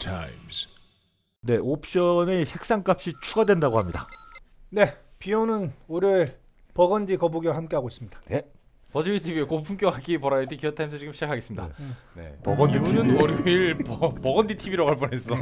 times. 네, 옵션의 색상값이 추가된다고 합니다. 네, 비오는 월요일 버건디 거북이와 함께하고 있습니다. 버즈비 TV의 고품격 악기 버라이티 기어타임스 지금 시작하겠습니다. 네. 버건디 비오는 TV. 월요일 버건디 TV라고 할 뻔했어.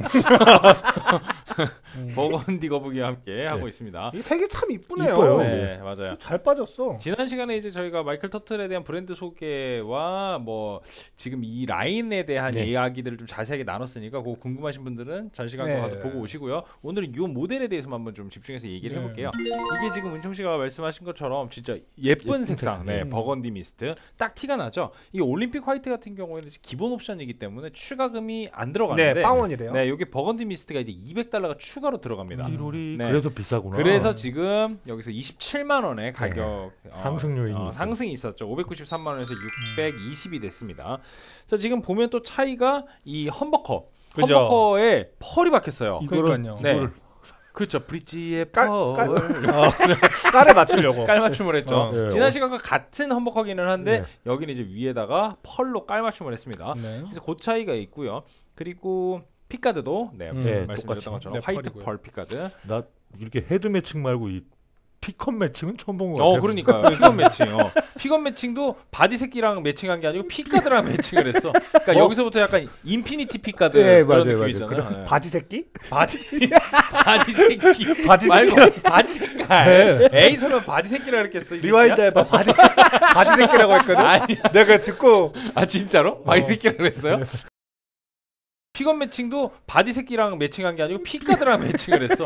버건디 거북이와 함께 하고 있습니다. 이 색이 참 이쁘네요. 이뻐요. 네, 맞아요. 잘 빠졌어. 지난 시간에 이제 저희가 마이클 터틀에 대한 브랜드 소개와 뭐 지금 이 라인에 대한 네. 이야기들을 좀 자세하게 나눴으니까 그거 궁금하신 분들은 전시관도 네. 가서 보고 오시고요. 오늘은 이 모델에 대해서만 한번 좀 집중해서 얘기를 네. 해볼게요. 이게 지금 은총 씨가 말씀하신 것처럼 진짜 예쁜 색상, 네, 버건디 미스트 딱 티가 나죠. 이 올림픽 화이트 같은 경우에는 기본 옵션이기 때문에 추가금이 안 들어가는데, 네, 빵원이래요. 네, 여기 버건디 미스트가 이제 $200가 추가로 들어갑니다. 띠롤이 네. 그래서 비싸구나. 그래서 지금 여기서 27만 원의 가격 상승 요인이 있어요. 상승이 있었죠. 593만 원에서 620이 됐습니다. 자, 지금 보면 또 차이가 이 험버커, 그죠. 험버커에 펄이 박혔어요. 그러니까요. 네. 그렇죠. 브릿지의 깔- 펄. 깔을 맞추려고. 깔맞춤을 했죠. 네. 지난 시간과 같은 험버커기는 한데 네. 여기는 이제 위에다가 펄로 깔맞춤을 했습니다. 네. 그래서 그 차이가 있고요. 그리고 픽가드도 네, 네, 말씀드렸던 똑같이. 것처럼 네, 화이트 펄이고요. 펄 픽가드. 나 이렇게 헤드 매칭 말고 이 피컷 매칭은 처음 본 거 같아요. 그러니까요. 픽업 매칭. 픽업 매칭도 바디 새끼랑 매칭한 게 아니고 픽가드랑 매칭을 했어. 그러니까 여기서부터 약간 인피니티 픽가드 네, 그런 맞아요, 느낌이잖아요. 맞아요. 네. 바디 새끼? 바디 새끼. 바디 말고 바디 색깔. 에이 설마 바디 새끼라 그랬겠어. 이 리와이드 새끼야? 해봐. 바디 새끼라고 했거든. 아니, 내가 듣고 아 진짜로? 바디 새끼라 그랬어요? 픽업 매칭도 바디 새끼랑 매칭한 게 아니고 픽가드랑 매칭을 했어.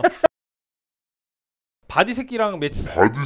바디 새끼랑 네,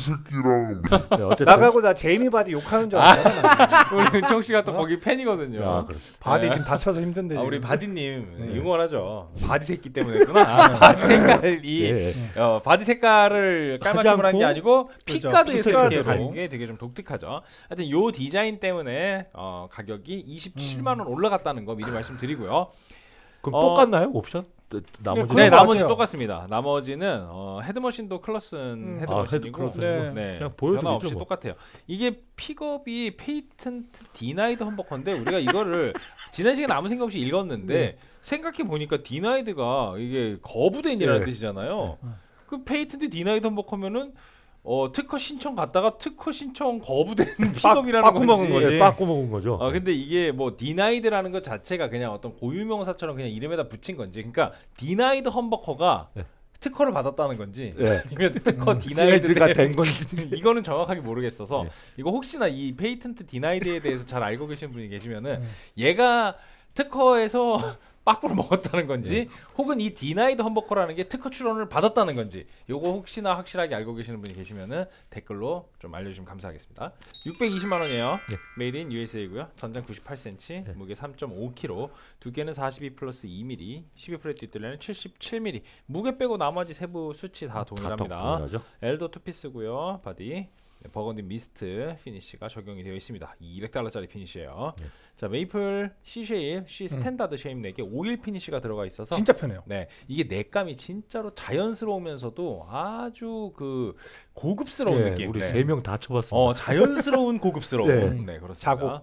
어쨌든 나가고 나 제이미 바디 욕하는 줄 알았잖아. 우리 은총 씨가 또 거기 팬이거든요. 아, 그렇 바디 네. 지금 다쳐서 힘든데. 우리 지금. 바디님 네. 응원하죠. 바디 새끼 때문에 했구나. 바디 색깔이 예. 바디 색깔을 깔맞춤을 한 게 않고? 아니고 그죠, 픽가드에서 이렇게 픽가드로. 간 게 되게 좀 독특하죠. 하여튼 요 디자인 때문에 가격이 27만 원 올라갔다는 거 미리 말씀드리고요. 그럼 똑같나요 옵션? 나머지 그런 네, 것 나머지 같아요. 똑같습니다. 나머지는 헤드머신도 클러슨 헤드머신이고 헤드 클러슨. 네. 네, 그냥 변화 없이 보여드리죠. 뭐. 똑같아요. 이게 픽업이 페이턴트 디나이드 험버커인데 우리가 이거를 지난 시간에 아무 생각 없이 읽었는데 생각해 보니까 디나이드가 이게 거부된이라는 네. 뜻이잖아요. 그 페이턴트 디나이드 험버커면은 특허 신청 갔다가 특허 신청 거부된 픽업이라는 빠꾸 건지. 먹은 거지. 예, 빠꾸 먹은 거죠. 근데 이게 뭐 디나이드라는 것 자체가 그냥 어떤 고유명사처럼 그냥 이름에다 붙인 건지, 그러니까 디나이드 험버커가 네. 특허를 받았다는 건지, 예. 아니면 특허 디나이드가 디나이드가 된 건지. 이거는 정확하게 모르겠어서 네. 이거 혹시나 이 페이턴트 디나이드에 대해서 잘 알고 계시는 분이 계시면은 얘가 특허에서 빠꾸를 먹었다는 건지 혹은 이 디나이드 험버커라는 게 특허 출원을 받았다는 건지 요거 혹시나 확실하게 알고 계시는 분이 계시면은 댓글로 좀 알려주시면 감사하겠습니다. 620만 원이에요. 네. 메이드 인 USA고요. 전장 98cm, 네. 무게 3.5kg, 두께는 42 플러스 2mm, 12프렛 뒷둘레는 77mm. 무게 빼고 나머지 세부 수치 다 동일합니다. 동일하죠. 엘더 투피스고요. 바디 버건디 미스트 피니쉬가 적용이 되어 있습니다. $200짜리 피니쉬예요. 네. 자, 메이플 C 쉐입, C 스탠다드 쉐입 4개 오일 피니쉬가 들어가 있어서 진짜 편해요. 네, 이게 내감이 진짜로 자연스러우면서도 아주 그 고급스러운 네, 느낌. 우리 네. 3명 다 쳐봤습니다. 자연스러운 고급스러움. 네. 네, 그렇습니다. 자고.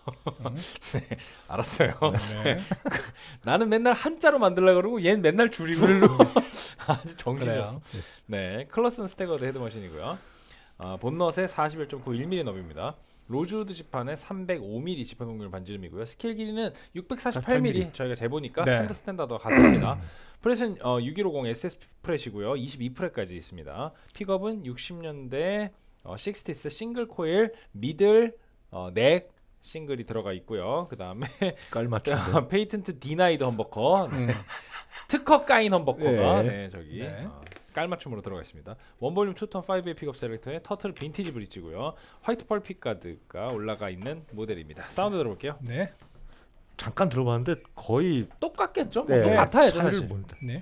네, 알았어요. 네. 나는 맨날 한자로 만들려고 그러고 얘는 맨날 줄이고 아주 정신이 그래요. 없어. 네, 클러슨 스태거드 헤드머신이고요. 본넛에 41.91mm 너비입니다. 로즈우드 지판에 305mm 지판 공률 반지름이고요. 스케일 길이는 648mm 저희가 재보니까 네. 핸드 스탠다드와 같습니다. 프렛은 6150 SS 프렛이고요. 22프렛까지 있습니다. 픽업은 60년대 60스 싱글 코일 미들 넥 싱글이 들어가 있고요. 그 다음에 깔맞춤. 페이턴트 디나이드 험버커, 특허 까인 험버커가 네. 저기 네. 깔맞춤으로 들어가 있습니다. 원볼륨 2톤 5의 픽업 셀렉터에 터틀 빈티지 브릿지고요. 화이트 펄 픽가드가 올라가 있는 모델입니다. 사운드 들어볼게요. 네. 잠깐 들어봤는데 거의 똑같겠죠? 네. 똑같아야죠 차이를 사실. 모른다. 네.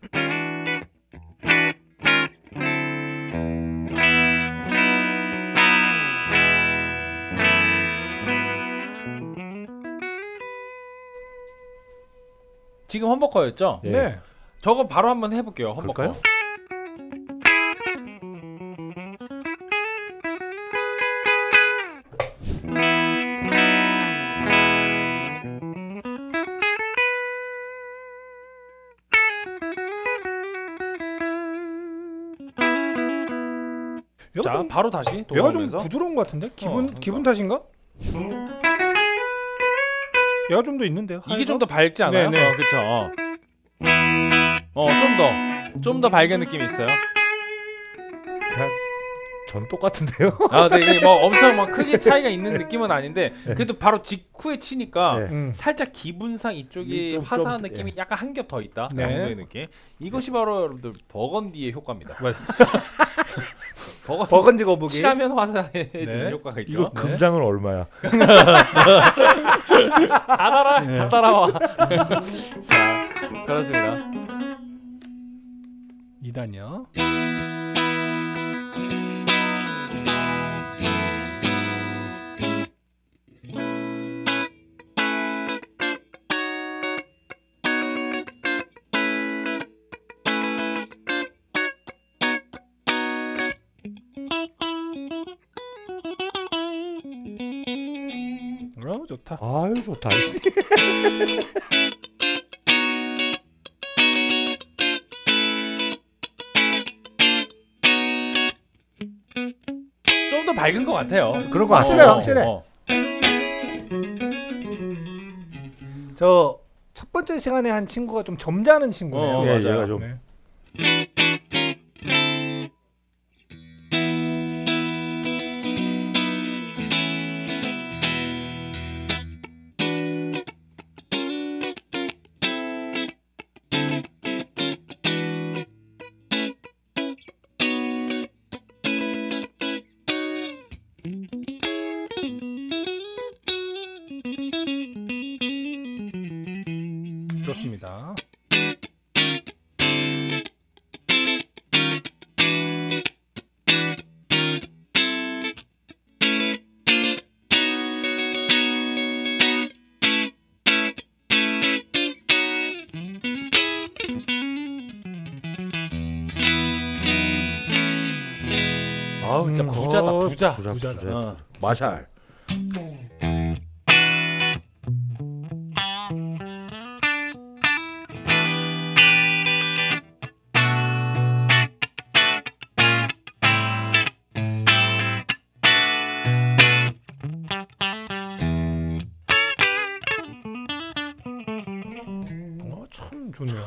지금 험버커였죠? 예. 네. 저거 바로 한번 해볼게요. 험버커. 그럴까요? 얘가 자 좀, 바로 다시 얘가 좀 돌아오면서 부드러운 것 같은데? 그러니까. 기분 탓인가? 얘가 좀 더 있는데요. 이게 좀 더 밝지 않아요? 네네. 그쵸. 좀 더 밝은 느낌이 있어요. 그냥 전 똑같은데요. 아, 네, 이게 뭐 엄청 막 크게 차이가 있는 느낌은 아닌데 네. 그래도 바로 직후에 치니까 네. 살짝 기분상 이쪽이 좀, 화사한 좀, 느낌이 약간 한 겹 더 있다. 네. 정도의 느낌. 이것이 바로 여러분들 버건디의 효과입니다. 버건지 거북이. 칠하면 화사해지는 네. 효과가 있죠. 이거 금장은 얼마야? 다 따라와. 자, 그렇습니다. 2단이요. 좋다. 아유 좋다. 좀 더 밝은 것 같아요. 그런 거 확실해, 같아요. 확실해. 저 첫 번째 시간에 한 친구가 좀 점잖은 친구네요. 어, 예, 맞아요. 얘가 좀 네. 좋습니다. 아우 진짜 부자다 부자. 부자다. 어. 마샬. 참 좋네요.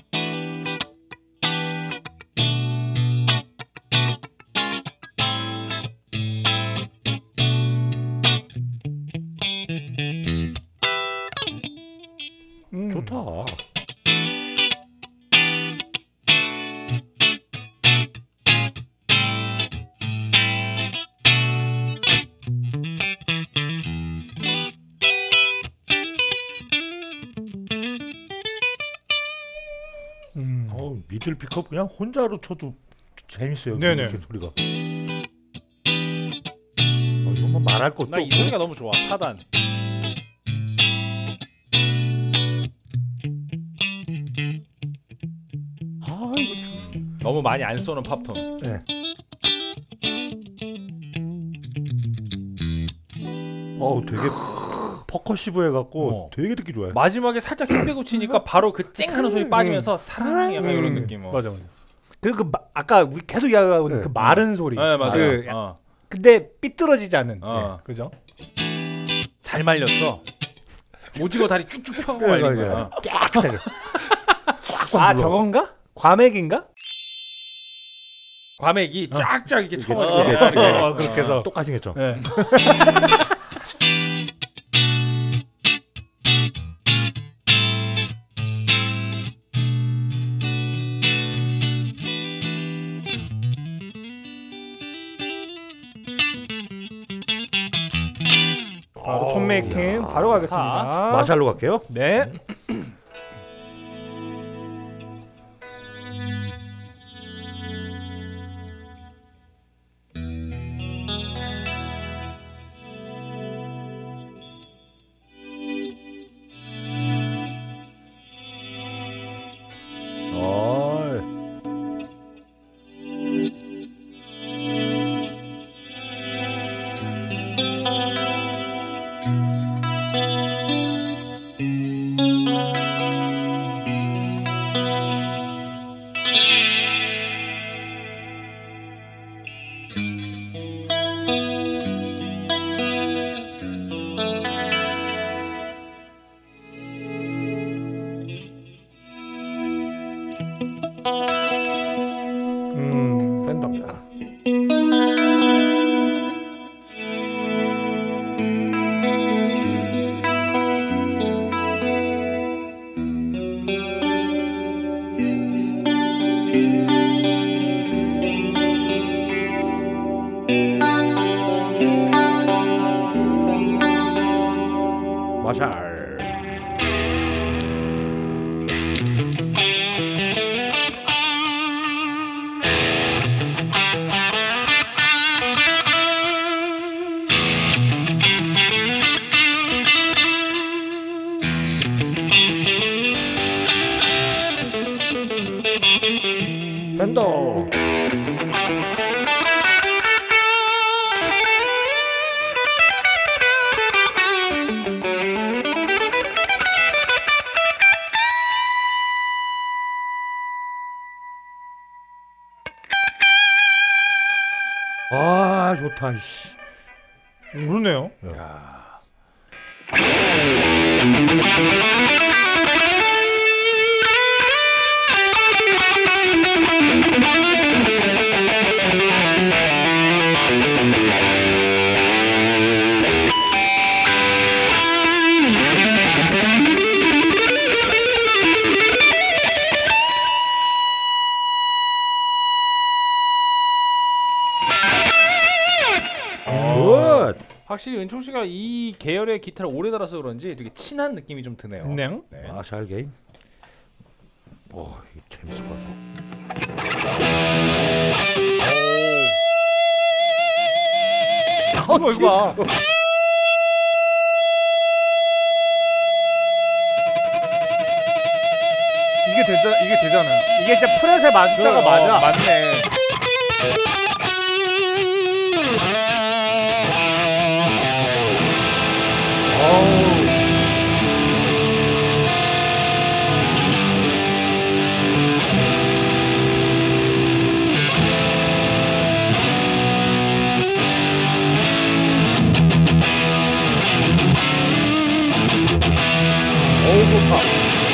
좋다. 미들 픽업 그냥 혼자로 쳐도 재밌어요. 네네. 이렇게 소리가. 이건 뭐 말할 것도 나 이 없고. 소리가 너무 좋아. 4단. 아 이거 너무 많이 안 쏘는 팝톤. 네. 되게 퍼커시브해 갖고 되게 듣기 좋아요. 마지막에 살짝 힘 빼고 치니까 바로 그 쨍 하는 소리 빠지면서 사랑 약간 이런 느낌. 맞아. 그리고 아까 우리 계속 이야기하고 있는 그 마른 소리. 네, 맞아요. 그, 근데 삐뚤어지지 않은. 그죠? 잘 말렸어. 오징어 다리 쭉쭉 펴고 말린 거야. 깨끗하게. 아 저건가? 과메기인가? 과메기 쫙쫙 이렇게 쳐버리고 그렇게 해서 똑같이 했죠. 네. 바로 톤 메이킹 바로 가겠습니다. 마샬로 갈게요. 네. 팬더입니다. 마샬. 팬더. 아 좋다. 씨. 그러네요. 야. 굿. 확실히 은총 씨가 이 계열의 기타를 오래 달아서 그런지 되게 친한 느낌이 좀 드네요. 네. 네. 마샬 게임. 오, 이거 재밌을 것 같아. 이거 봐. 이게 되잖아요. 이게 진짜 프렛의 마술사가 맞아. 맞네. 어우 좋다.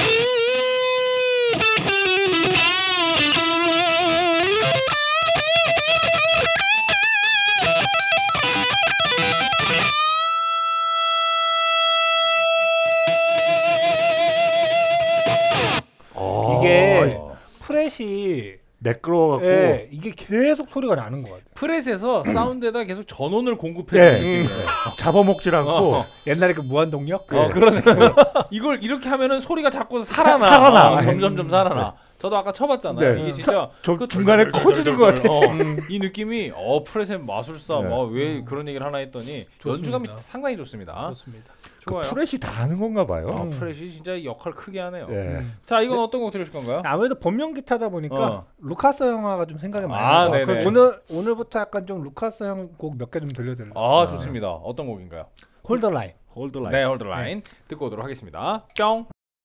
이게 프렛이 매끄러워갖고 예, 이게 계속 소리가 나는 것 같아요. 프렛에서 사운드에다 계속 전원을 공급해 예. 주는 느낌이에요. 잡아먹질 않고 옛날에 그 무한동력? 그런 느낌. 이걸 이렇게 하면은 소리가 자꾸 살아나. 살아나. 점점점 살아나. 저도 아까 쳐봤잖아요. 네. 이게 진짜 저 그 중간에 커지는 것 같아. 이 느낌이 프렛의 마술사 네. 왜 그런 얘기를 하나 했더니 좋습니다. 연주감이 상당히 좋습니다. 그렇습니다. 좋아요. 그 프렛이 다 하는 건가 봐요. 프렛이 진짜 역할 크게 하네요. 예. 자, 이건 어떤 곡 들으실 건가요? 아무래도 본명 기타다 보니까 루카스 영화가 좀 생각이 많이 아, 나서 네네. 오늘부터 약간 좀 루카스 형 곡 몇 개 좀 들려드릴게요. 아, 좋습니다. 어떤 곡인가요? 홀더 라인. 홀드 라인. 네, 홀드 라인 듣고 오도록 하겠습니다. 뿅.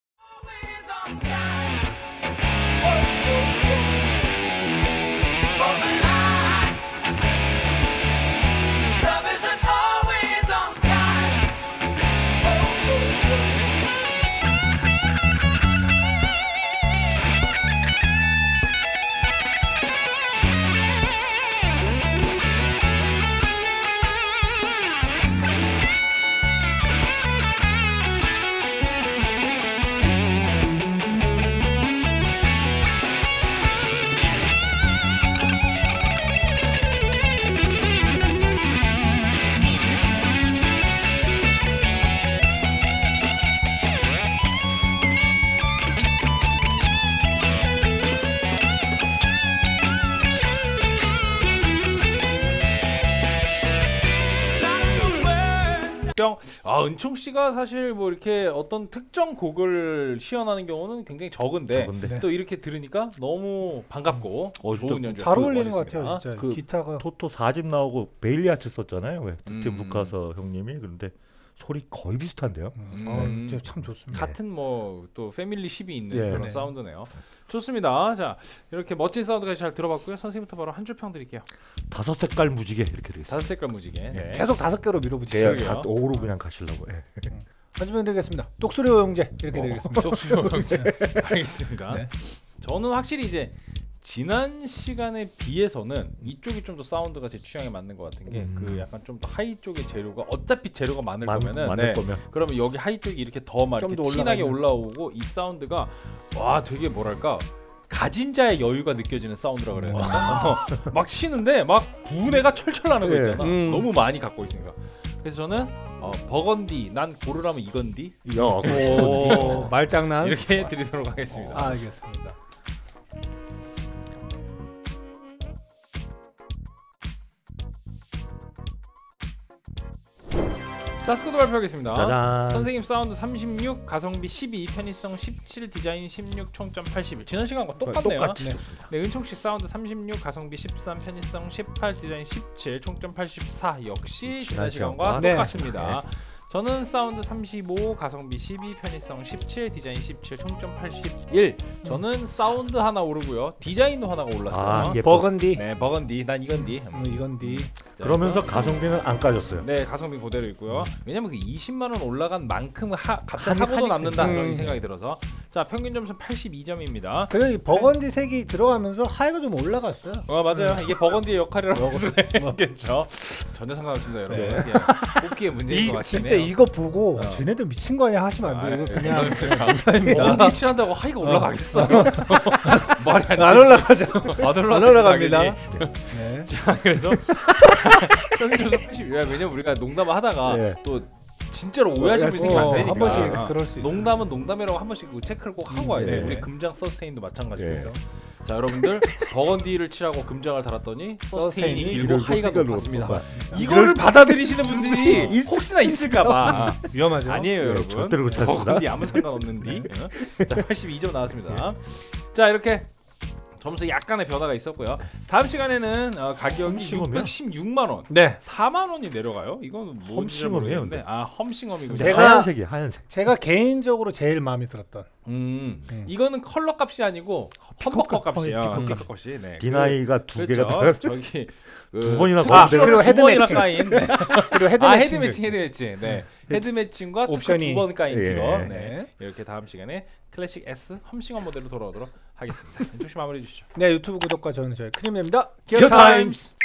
뿅. 은총 씨가 사실 뭐 이렇게 어떤 특정 곡을 시연하는 경우는 굉장히 적은데 적은데. 또 이렇게 들으니까 너무 반갑고 진짜 좋은 연주. 잘 어울리는 것 같아요. 진짜 그 기타가 토토 4집 나오고 베일리아츠 썼잖아요. 왜 특집 음. 루카서 형님이. 그런데 소리 거의 비슷한데요. 진짜 참 좋습니다. 같은 뭐 또 패밀리 10이 있는 예. 그런 네. 사운드네요. 좋습니다. 자, 이렇게 멋진 사운드까지 잘 들어봤고요. 선생님부터 바로 한 줄 평 드릴게요. 5색깔 무지개 이렇게 되겠습니다. 5색깔 무지개. 네. 계속 5개로 밀어붙이세요. 예, 그러게요. 다 5로 그냥 가시려고. 예. 한 줄평 드리겠습니다. 똑수리 오영재 이렇게 드리겠습니다. 알겠습니다. 네. 저는 확실히 이제 지난 시간에 비해서는 이쪽이 좀 더 사운드가 제 취향에 맞는 것 같은 게 그 약간 좀 더 하이 쪽의 재료가 어차피 재료가 많을 거면은 많을 거면 그러면 여기 하이 쪽이 이렇게 더 막 좀 이렇게 더 티나게 올라가는. 올라오고 이 사운드가 와 되게 뭐랄까 가진 자의 여유가 느껴지는 사운드라 그래야 되나? 막 치는데 막 분해가 철철 나는 거 예. 있잖아. 너무 많이 갖고 있으니까. 그래서 저는 버건디 난 고르라면 이건디 야, 오, 말장난. 이렇게 드리도록 하겠습니다. 아, 알겠습니다. 자 스코드 발표하겠습니다. 짜잔. 선생님 사운드 36, 가성비 12, 편의성 17, 디자인 16, 총점 81. 지난 시간과 똑같네요. 똑같이 네. 네, 은총 씨 사운드 36, 가성비 13, 편의성 18, 디자인 17, 총점 84. 역시 지난 시간과 네. 똑같습니다. 저는 사운드 35, 가성비 12, 편의성 17, 디자인 17, 총점 81. 저는 사운드 하나 오르고요. 디자인도 하나가 올랐어요. 아, 예. 버건디. 네, 버건디, 난 이건디. 이건디. 자, 그러면서 그래서 가성비는 안 까졌어요. 네, 가성비 그대로 있고요. 왜냐면 그 20만 원 올라간 만큼 값을 하니까. 하고도 남는다 저는 음. 생각이 들어서. 자, 평균 점수 82점입니다. 그리고 이 버건디 색이 들어가면서 하이가 좀 올라갔어요. 맞아요. 이게 버건디의 역할이라고 볼 수가 있겠죠. 전혀 상관없습니다, 여러분. 예. 뽑기의 문제인 것 같네요. 진짜 이거 보고 쟤네들 미친 거 아니야 하시면 안 돼요. 이거 그냥 버건디 칠한다고 하이가 올라가겠어? 말이 안 올라가죠. 안 안 올라갑니다. 당연히. 네. 자, 그래서 평균 점수 80. 왜냐면 우리가 농담을 하다가 예. 또 진짜로 오해하시는 분이 생기면 안 되니까. 한 번씩 그럴 수 있어요. 농담은 농담이라고 한 번씩 체크를 꼭 하고 와야 돼. 네. 우리 금장 서스테인도 마찬가지고요. 네. 자, 여러분들 버건디를 칠하고 금장을 달았더니 서스테인이 서스테인이 길고 하이가 길고 높았습니다. 높았습니다. 이거를 받아들이시는 분들이 혹시나 있을까봐 위험하죠. 아니에요, 여러분. 절대로 그렇지 않습니다. 버건디 아무 상관없는디. 자, 82점 나왔습니다. 자, 이렇게 점수 약간의 변화가 있었고요. 다음 시간에는 가격이 험싱어면? 616만 원. 네. 4만 원이 내려가요. 이건 뭔지 험싱어네요, 모르겠는데. 아, 험싱어이군요. 제가- 하얀색이 하얀색. 제가 개인적으로 제일 마음에 들었던. 이거는 컬러 값이 아니고 험버커 값이야. 피커 피커 값이. 네. 디나이가 두 개가 그렇죠. 다 저기 두 번이나 아, 더 그리고 헤드 두 번이나 매칭. 까인. 네. 그리고 헤드 아, 매칭. 헤드 매칭. 네. 헤드 매칭과 옵션이. 두번 까인 예. 픽업. 네. 네. 이렇게 다음 시간에 클래식 S 험싱어 모델로 돌아오도록 하겠습니다. 조심 마무리해 주시죠. 네, 유튜브 구독과 저는 저희 크림입니다. 기어 타임스.